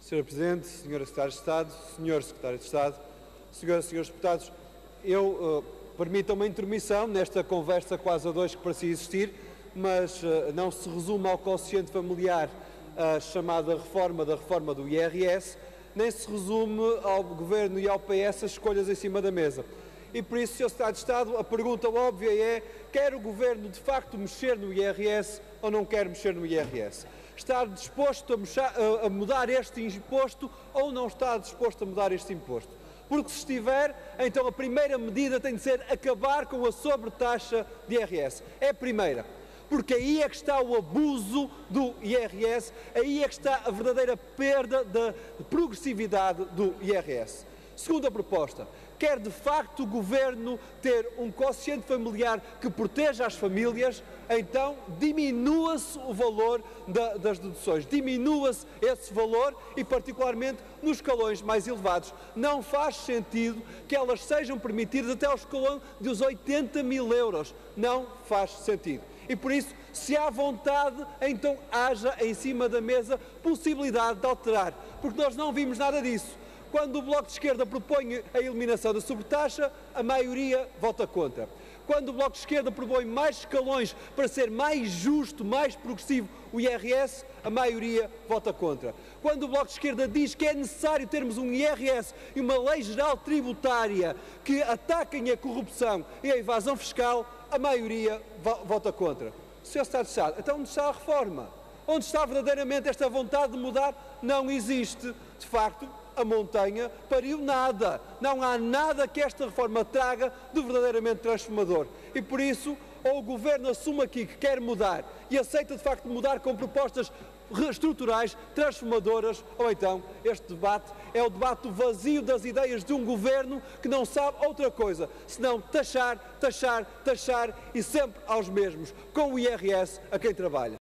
Sr. Presidente, Sra. Secretária de Estado, Sr. Secretário de Estado, Senhoras e Senhores Deputados, permitam uma intermissão nesta conversa quase a dois que parecia existir, mas não se resume ao quociente familiar a chamada reforma do IRS, nem se resume ao Governo e ao PS as escolhas em cima da mesa. E por isso, Sr. Secretário de Estado, a pergunta óbvia é: quer o Governo de facto mexer no IRS ou não quer mexer no IRS? Está disposto a mudar este imposto ou não está disposto a mudar este imposto? Porque se estiver, então a primeira medida tem de ser acabar com a sobretaxa de IRS. É a primeira. Porque aí é que está o abuso do IRS, aí é que está a verdadeira perda da progressividade do IRS. Segunda proposta: quer de facto o Governo ter um quociente familiar que proteja as famílias, então diminua-se o valor das deduções, diminua-se esse valor e particularmente nos escalões mais elevados. Não faz sentido que elas sejam permitidas até ao escalão dos 80 mil euros. Não faz sentido. E por isso, se há vontade, então haja em cima da mesa possibilidade de alterar, porque nós não vimos nada disso. Quando o Bloco de Esquerda propõe a eliminação da sobretaxa, a maioria vota contra. Quando o Bloco de Esquerda propõe mais escalões para ser mais justo, mais progressivo o IRS, a maioria vota contra. Quando o Bloco de Esquerda diz que é necessário termos um IRS e uma lei geral tributária que ataquem a corrupção e a evasão fiscal, a maioria vota contra. Sr. Secretário de Estado, então onde está a reforma? Onde está verdadeiramente esta vontade de mudar? Não existe. De facto, a montanha pariu nada. Não há nada que esta reforma traga de verdadeiramente transformador. E por isso, ou o Governo assume aqui que quer mudar e aceita de facto mudar com propostas estruturais, transformadoras, ou então este debate é o debate vazio das ideias de um Governo que não sabe outra coisa senão taxar, taxar, taxar e sempre aos mesmos, com o IRS a quem trabalha.